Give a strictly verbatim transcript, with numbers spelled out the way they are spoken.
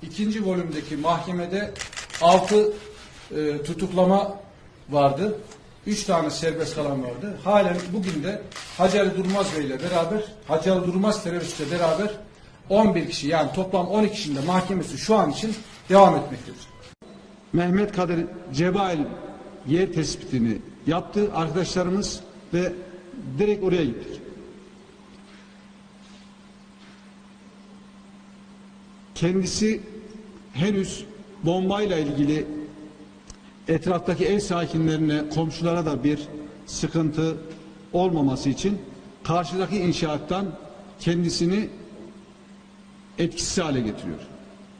ikinci volümdeki mahkemede altı e, tutuklama vardı. Üç tane serbest kalan vardı. Halen bugün de Hacı Ali Durmaz Bey ile beraber, Hacı Ali Durmaz teröristle beraber on bir kişi, yani toplam on iki kişinin de mahkemesi şu an için devam etmektedir. Mehmet Kadir Cebail yer tespitini yaptı arkadaşlarımız ve direkt oraya gittik. Kendisi henüz bombayla ilgili etraftaki ev sakinlerine, komşulara da bir sıkıntı olmaması için karşıdaki inşaattan kendisini etkisiz hale getiriyor.